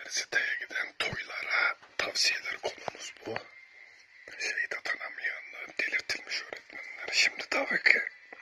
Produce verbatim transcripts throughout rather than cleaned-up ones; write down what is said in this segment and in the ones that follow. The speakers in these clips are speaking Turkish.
üniversiteye giden toylara tavsiyeler konumuz bu. Şeyi de tanımayan delirtilmiş öğretmenler. Şimdi tabii ki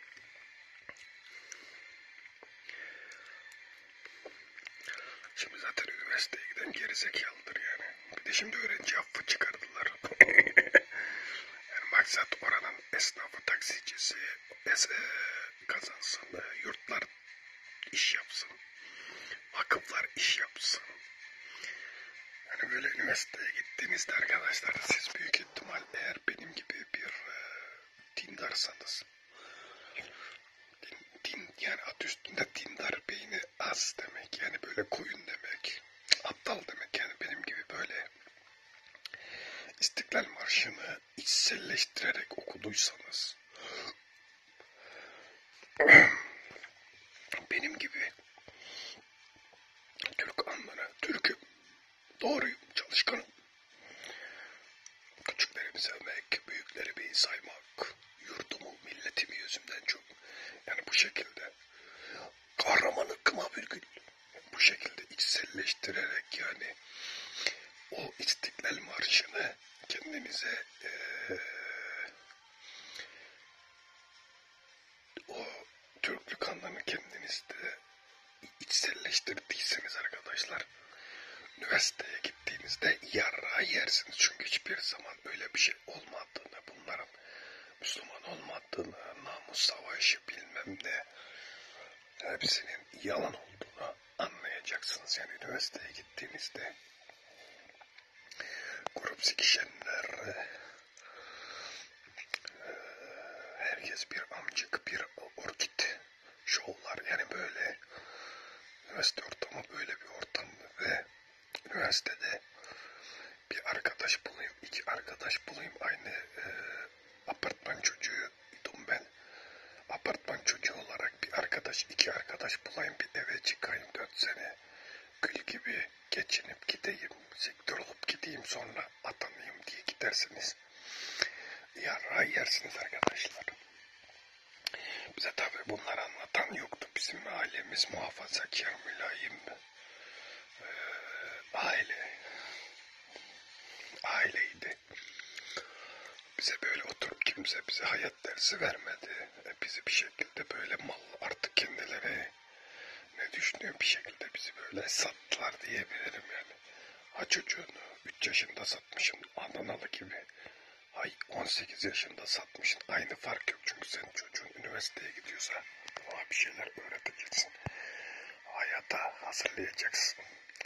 şimdi zaten üniversiteye giden gerizekalıdır yani. Bir de şimdi öğrenci affı çıkardılar. Yani maksat oranın esnafı, taksicisi es e, kazansın, e, yurtlar iş yapsın, vakıflar iş yapsın. Yani böyle üniversiteye gittiğinizde arkadaşlar siz büyük ihtimal eğer benim gibi bir e, dindarsanız, din, din yani adı üstünde dindar beyni az demek, yani böyle koyun demek, aptal demek, yani benim gibi böyle İstiklal Marşı'nı içselleştirerek okuduysanız, benim gibi Türk anları, Türk'üm, doğruyum, çalışkanım, küçüklerimi sevmek, büyüklerimi saymak, yurdumu, milletimi yüzümden çok, yani bu şekilde kahramanı kıma virgül, bu şekilde içselleştirerek yani o İstiklal Marşı'nı kendinize e, o Türklük anlamı kendinizde içselleştirdiyseniz arkadaşlar, üniversiteye gittiğinizde yarrağı yersiniz. Çünkü hiçbir zaman öyle bir şey olmadığını, bunların Müslüman olmadığını, namus savaşı bilmem ne, hepsinin yalan olduğunu anlayacaksınız. Yani üniversiteye gittiğinizde grup sikişenler, herkes bir amcık, bir orkid şovlar, yani böyle üniversite ortamı böyle bir ortam ve üniversitede bir arkadaş bulayım, iki arkadaş bulayım, aynı e, apartman çocuğuydum ben. Apartman çocuğu olarak bir arkadaş, iki arkadaş bulayım, bir eve çıkayım, dört sene gül gibi geçinip gideyim, sektör olup gideyim, sonra atanayım diye gidersiniz. Yarrağı yersiniz arkadaşlar. Bize tabi bunları anlatan yoktu. Bizim ailemiz muhafazakar, mülayim e, aile. Aileydi. Bize böyle oturup kimse bize hayat dersi vermedi. E, bizi bir şekilde böyle mal artık kendileri ne düşünüyor, bir şekilde bizi böyle sattılar diyebilirim yani. Ha çocuğunu üç yaşında satmışsın Adanalı gibi. Ay on sekiz yaşında satmışsın. Aynı fark yok çünkü senin çocuğun üniversiteye gidiyorsa ona bir şeyler öğreteceksin. Hayata hazırlayacaksın.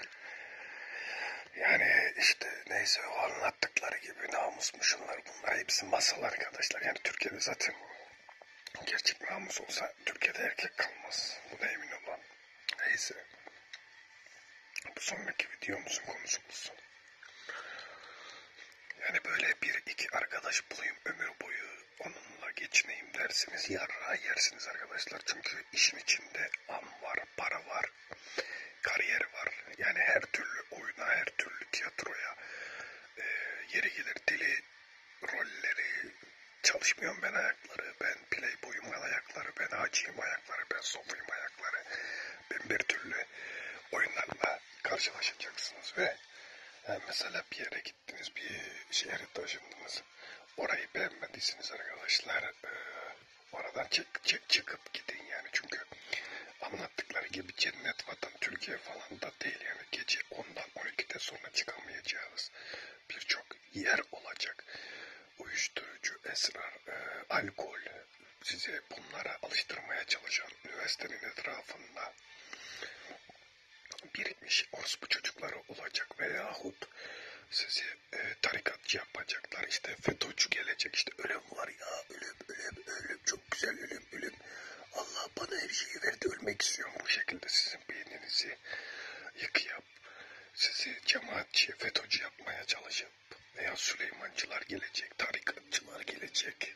Yani işte neyse o anlattıkları gibi namus mu şunlar bunlar hepsi masal arkadaşlar. Yani Türkiye'de zaten gerçek namus olsa Türkiye'de erkek kalmaz. Buna emin olun. Neyse. Bu sonraki videomuzun konusu olsun. Yani böyle bir iki arkadaş bulayım ömür boyu onunla geçineyim dersiniz, yarrağı yersiniz arkadaşlar. Çünkü işin içinde am var, para var, kariyer var. Yani her türlü oyuna, her türlü tiyatroya, e, yeri gelir deli rolleri, çalışmıyorum ben ayakları, ben playboyum ayakları, ben hacıyım ayakları, ben sofuyum ayakları. Ben bir türlü oyunlarla karşılaşacaksınız ve yani mesela bir yere gittiniz, bir şehre taşındınız, orayı beğenmediyseniz arkadaşlar, e, oradan çık, çık, çıkıp gidin yani. Çünkü anlattıkları gibi cennet vatan Türkiye falan da değil yani. Gece ondan on ikide sonra çıkamayacağınız birçok yer olacak. Uyuşturucu, esrar, e, alkol, size bunlara alıştırmaya çalışan üniversitenin etrafında birikmiş orospu çocukları olacak veyahut sizi e, tarikatçı yapacaklar. İşte FETÖ'cü gelecek, işte ölüm var ya, ölüm, ölüm, ölüm, çok güzel ölüm, ölüm. Allah bana her şeyi verdi, ölmek istiyorum. Bu şekilde sizin beyninizi yıkayıp sizi cemaatçi, FETÖ'cü yapmaya çalışıp veya Süleymancılar gelecek, tarikatçılar gelecek.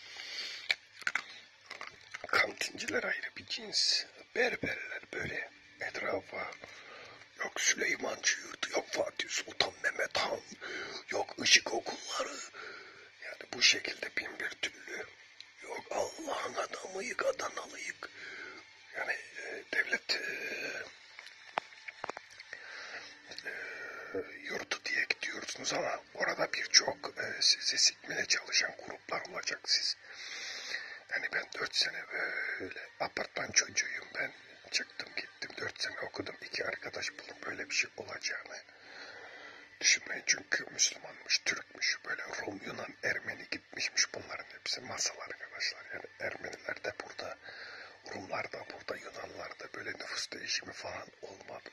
Kantinciler ayrı bir cins, berberler böyle etrafa, yok Süleymancı yurdu, yok Fatih Sultan Mehmet Han, yok ışık okulları. Yani bu şekilde bin bir türlü, yok Allah'ın adamıyık, Adanalıyık. Yani e, devlet e, e, yurdu diye gidiyorsunuz ama orada birçok e, sizi sikmeye çalışan gruplar olacak siz. Yani ben dört sene böyle apartman çocuğuyum ben. Çıktım gittim dört sene okudum. İki arkadaş buldum böyle bir şey olacağını düşünmeyin. Çünkü Müslümanmış, Türkmüş, böyle Rum, Yunan, Ermeni gitmişmiş bunların hepsi masal arkadaşlar. Yani Ermeniler de burada, Rumlar da burada, Yunanlar da böyle nüfus değişimi falan olmadı.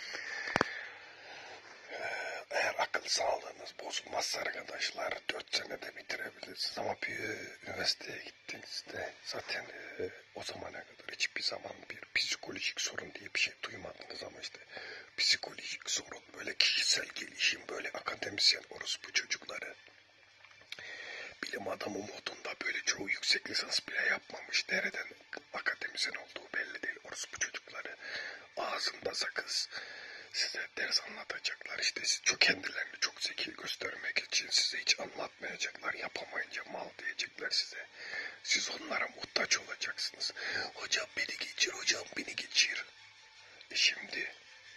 Eğer akıl sağlığınız bozulmazsa arkadaşlar dört senede bitirebilirsiniz ama bir üniversiteye gittiğinizde zaten e, o zamana kadar hiçbir zaman bir psikolojik sorun diye bir şey duymadınız ama işte psikolojik sorun, böyle kişisel gelişim, böyle akademisyen orospu çocukları, bilim adamı modunda böyle çoğu yüksek lisans bile yapmamış, nereden akademisyen olduğu belli değil orospu çocukları, ağzında sakız. Size ders anlatacaklar işte siz çok kendilerini çok zeki göstermek için size hiç anlatmayacaklar, yapamayınca mal diyecekler size. Siz onlara muhtaç olacaksınız. Hocam beni geçir, hocam beni geçir. E şimdi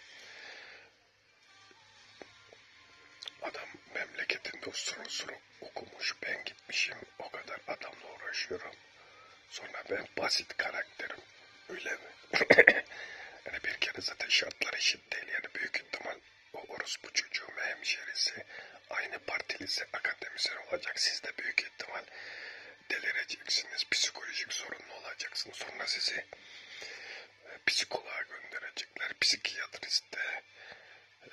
adam memleketinde usuru usuru okumuş, ben gitmişim o kadar adamla uğraşıyorum. Sonra ben basit karakterim, öyle mi? Yani bir kere zaten şartlar eşit değil. Yani büyük ihtimal o orospu çocuğu ve hemşerisi aynı partilise akademisyen olacak. Siz de büyük ihtimal delireceksiniz. Psikolojik sorunlu olacaksınız. Sonra sizi e, psikoloğa gönderecekler. Psikiyatriste. E,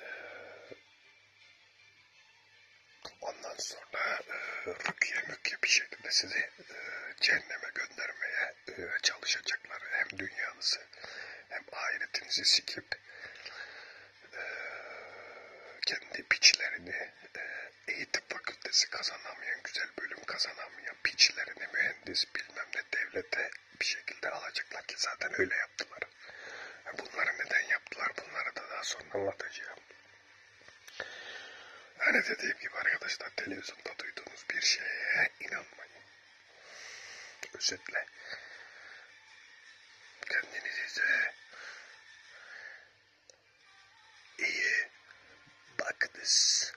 ondan sonra e, rükye mükye bir şekilde sizi e, cehenneme göndermeye e, çalışacaklar. Hem dünyanızı hem ahiretinizi sikip e, kendi piçlerini, e, eğitim fakültesi kazanamayan, güzel bölüm kazanamayan piçlerini mühendis bilmem ne devlete bir şekilde alacaklar ki zaten öyle yaptılar. Bunları neden yaptılar? Bunları da daha sonra anlatacağım. Hani dediğim gibi arkadaşlar televizyonda duyduğunuz bir şeye inanmayın. Özetle kendinize iyi bakınız.